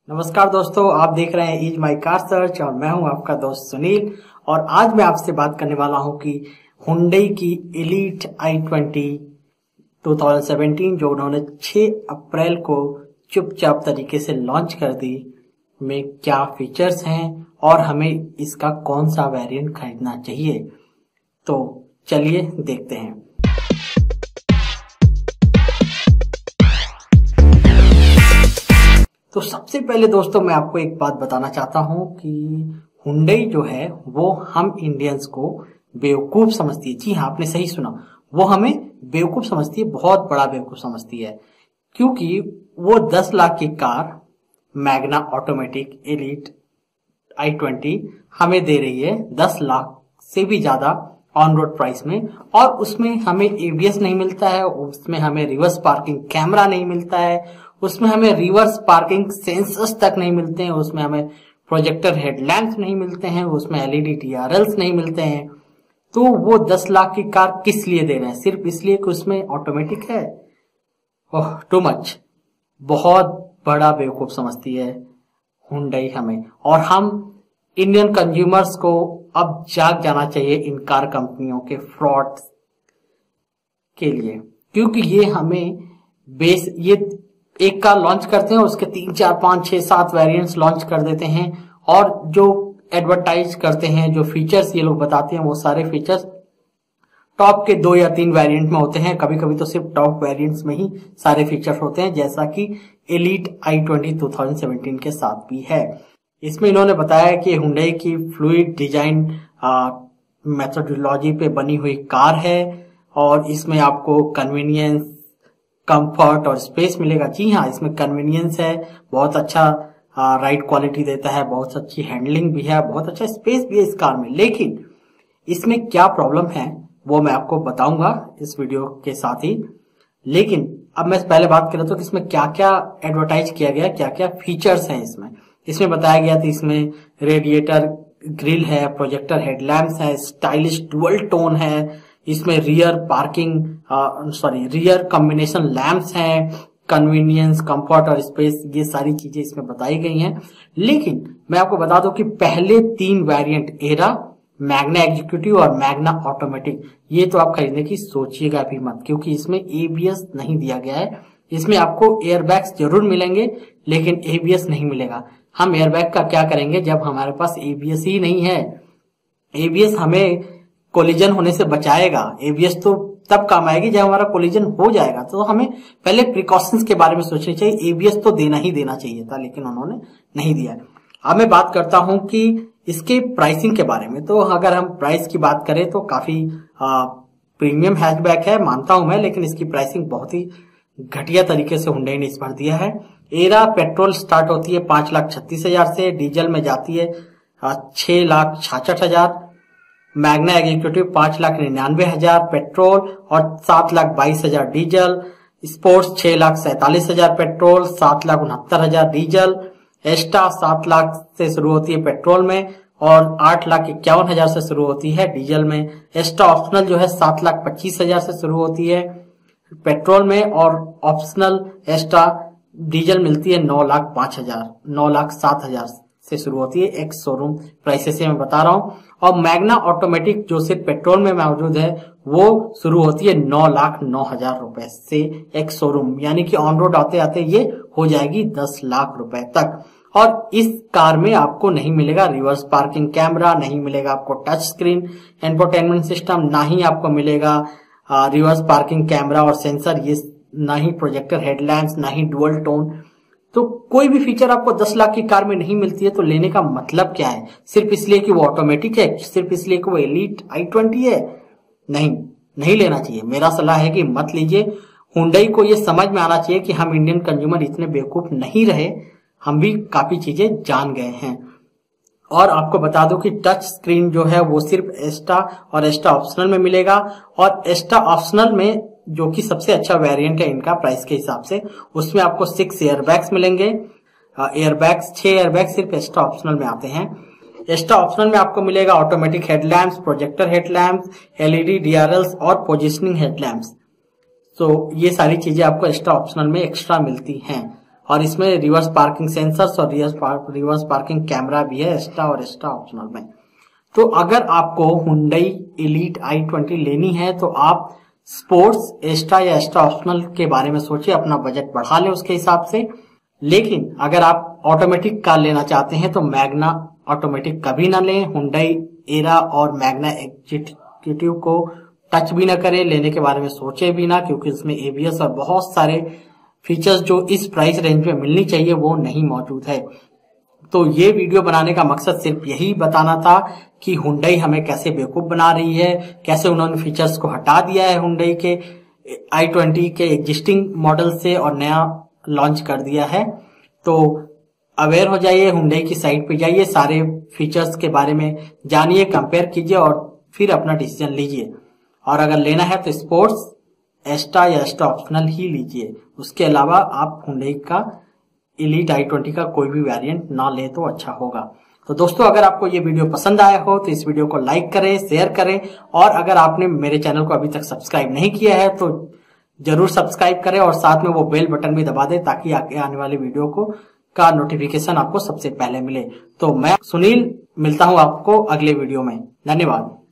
नमस्कार दोस्तों, आप देख रहे हैं इज माई कार सर्च और मैं हूं आपका दोस्त सुनील। और आज मैं आपसे बात करने वाला हूं कि हुंडई की एलीट i20 2017 जो उन्होंने 6 अप्रैल को चुपचाप तरीके से लॉन्च कर दी में क्या फीचर्स हैं और हमें इसका कौन सा वेरिएंट खरीदना चाहिए। तो चलिए देखते हैं। तो सबसे पहले दोस्तों मैं आपको एक बात बताना चाहता हूं कि हुंडई जो है वो हम इंडियंस को बेवकूफ समझती है। जी हाँ, आपने सही सुना, वो हमें बेवकूफ समझती है, बहुत बड़ा बेवकूफ समझती है। क्योंकि वो 10 लाख की car Magna automatic elite i20 हमें दे रही है 10 लाख से भी ज्यादा ऑन रोड प्राइस में, और उसमें हमें एबीएस नहीं मिलता है, उसमें हमें रिवर्स पार्किंग कैमरा नहीं मिलता है, उसमें हमें रिवर्स पार्किंग सेंसर्स तक नहीं मिलते हैं, उसमें हमें प्रोजेक्टर हेडलैम्प्स नहीं मिलते हैं, उसमें एलईडी टीआरएल्स नहीं मिलते हैं। तो वो 10 लाख की कार किस लिए दे रहे हैं? सिर्फ इसलिए कि उसमें ऑटोमेटिक है? Oh, too much. बहुत बड़ा बेवकूफ समझती है हुंडई हमें, और हम इंडियन कंज्यूमर्स को अब जाग जाना चाहिए इन कार कंपनियों के फ्रॉड के लिए। क्योंकि ये हमें ये एक कार लॉन्च करते हैं, उसके 3, 4, 5, 6, 7 वेरिएंट्स लॉन्च कर देते हैं, और जो एडवर्टाइज करते हैं, जो फीचर्स ये लोग बताते हैं, वो सारे फीचर्स टॉप के 2 या 3 वेरिएंट में होते हैं। कभी कभी तो सिर्फ टॉप वेरिएंट्स में ही सारे फीचर्स होते हैं, जैसा कि एलीट i20 2017 के साथ भी है। इसमें इन्होंने बताया कि हुंडई की फ्लूइड डिजाइन मेथोडोलॉजी पे बनी हुई कार है, और इसमें आपको कन्वीनियंस, कंफर्ट और स्पेस मिलेगा। जी हाँ, इसमें कन्वीनियंस है, बहुत अच्छा राइड क्वालिटी देता है, बहुत अच्छी हैंडलिंग भी है, बहुत अच्छा स्पेस भी है इस कार में। लेकिन इसमें क्या प्रॉब्लम है वो मैं आपको बताऊंगा इस वीडियो के साथ ही। लेकिन अब मैं पहले बात कर रहा था कि इसमें क्या क्या एडवर्टाइज किया गया, क्या क्या फीचर्स हैं इसमें बताया गया था। इसमें रेडिएटर ग्रिल है, प्रोजेक्टर हेडलैम्प्स है, स्टाइलिश डुअल टोन है, इसमें रियर कॉम्बिनेशन लैंप्स हैं, कन्वीनियंस, कंफर्ट और स्पेस, ये सारी चीजें इसमें बताई गई हैं। लेकिन मैं आपको बता दूं कि पहले 3 वेरिएंट एरा, मैग्ना एग्जीक्यूटिव और मैग्ना ऑटोमेटिक, ये तो आप खरीदने की सोचिएगा भी मत, क्योंकि इसमें एबीएस नहीं दिया गया है। इसमें आपको एयरबैग्स जरूर मिलेंगे, लेकिन एबीएस नहीं मिलेगा। हम एयरबैग का क्या करेंगे जब हमारे पास एबीएस ही नहीं है? एबीएस हमें कोलिजन होने से बचाएगा। एबीएस तो तब काम आएगी जब हमारा कोलिजन हो जाएगा। तो हमें पहले प्रिकॉशंस के बारे में सोचनी चाहिए। एबीएस तो देना ही देना चाहिए था, लेकिन उन्होंने नहीं दिया। अब मैं बात करता हूं कि इसके प्राइसिंग के बारे में। तो अगर हम प्राइस की बात करें तो काफी प्रीमियम हैचबैक है, मानता हूं मैं, लेकिन इसकी प्राइसिंग बहुत ही घटिया तरीके से हुंडई ने इस बार दिया है। एरा पेट्रोल स्टार्ट होती है 5,36,000 से, डीजल में जाती है 6,66,000, मैग्ना एग्जीक्यूटिव 5,99,000 पेट्रोल और 7,22,000 diesel, sports 6,47,000 petrol, 7,69,000 diesel, Asta 7 lakh से शुरू होती है पेट्रोल में और 8,51,000 से शुरू होती है डीजल में। एस्टा ऑप्शनल जो है 7,25,000 से शुरू होती है पेट्रोल में, और ऑप्शनल एस्टा डीजल मिलती है 9,05,000, 9,07,000 से शुरू होती है। एक शोरूम प्राइसेस से मैं बता रहा हूं। और मैग्ना ऑटोमेटिक जो सिर्फ पेट्रोल में मौजूद है वो शुरू होती है 9,09,000 रुपए से एक शोरूम, यानी कि ऑन रोड आते आते ये हो जाएगी 10 लाख रुपए तक। और इस कार में आपको नहीं मिलेगा रिवर्स पार्किंग कैमरा, नहीं मिलेगा आपको टच स्क्रीन एंटरटेनमेंट सिस्टम, ना ही आपको मिलेगा रिवर्स पार्किंग कैमरा और सेंसर, ये ना ही प्रोजेक्टर हेडलैम्प्स, ना ही डुअल टोन। तो कोई भी फीचर आपको 10 लाख की कार में नहीं मिलती है, तो लेने का मतलब क्या है? सिर्फ इसलिए कि वो ऑटोमेटिक है, सिर्फ इसलिए कि वो एलीट i20 है? नहीं लेना चाहिए। मेरा सलाह है कि मत लीजिए। हुंडई को ये समझ में आना चाहिए कि हम इंडियन कंज्यूमर इतने बेवकूफ नहीं रहे, हम भी काफी चीजें जान गए हैं। और आपको बता दूं कि टच स्क्रीन जो है वो सिर्फ एस्टा और एस्टा ऑप्शनल में मिलेगा, और एस्टा ऑप्शनल में जो कि सबसे अच्छा वेरिएंट है इनका प्राइस के हिसाब से, उसमें आपको 6 एयरबैग्स मिलेंगे। 6 एयरबैग्स सिर्फ एस्टा ऑप्शनल में आते हैं। एस्टा ऑप्शनल में आपको मिलेगा automatic headlamps, projector headlamps, LED DRLs और पोजिशनिंग हेडलैम्प्स। तो ये सारी चीजें आपको एक्स्ट्रा ऑप्शनल में एक्स्ट्रा मिलती हैं। और इसमें रिवर्स पार्किंग सेंसर्स और रिवर्स पार्किंग कैमरा भी है एक्स्ट्रा और एक्स्ट्रा ऑप्शनल में। तो अगर आपको Hyundai Elite i20 लेनी है तो आप स्पोर्ट्स एक्स्ट्रा या एक्स्ट्रा ऑप्शनल के बारे में सोचिए, अपना बजट बढ़ा लें उसके हिसाब से। लेकिन अगर आप ऑटोमेटिक कार लेना चाहते हैं तो मैग्ना ऑटोमेटिक कभी ना लें, Hyundai एरा और मैग्ना एग्जीक्यूटिव को टच भी ना करें, लेने के बारे में सोचे भी ना, क्योंकि इसमें ABS और बहुत सारे फीचर्स जो इस प्राइस रेंज में मिलनी चाहिए वो नहीं मौजूद है। तो ये वीडियो बनाने का मकसद सिर्फ यही बताना था कि Hyundai हमें कैसे बेवकूफ बना रही है, कैसे उन्होंने फीचर्स को हटा दिया है Hyundai के i20 के एग्जिस्टिंग मॉडल से और नया लॉन्च कर दिया है। तो अवेयर हो जाइए, Hyundai की साइट पे जाइए, सारे फीचर्स के बारे में जानिए, कंपेयर कीजिए और फिर अपना डिसीजन लीजिए। और अगर लेना है तो स्पोर्ट्स एक्स्ट्रा या एक्स्ट्रा ऑप्शनल ही लीजिए, उसके अलावा आप Hyundai का Elite i20 का कोई भी वेरिएंट ना ले तो अच्छा होगा। तो दोस्तों, अगर आपको ये वीडियो पसंद आया हो तो इस वीडियो को लाइक करें, शेयर करें, और अगर आपने मेरे चैनल को अभी तक सब्सक्राइब नहीं किया है तो जरूर सब्सक्राइब करें और साथ में वो बेल बटन भी दबा दें ताकि आगे आने वाली वीडियो का नोटिफिकेशन आपको सबसे पहले मिले। तो मैं सुनील मिलता हूं आपको अगले वीडियो में। धन्यवाद।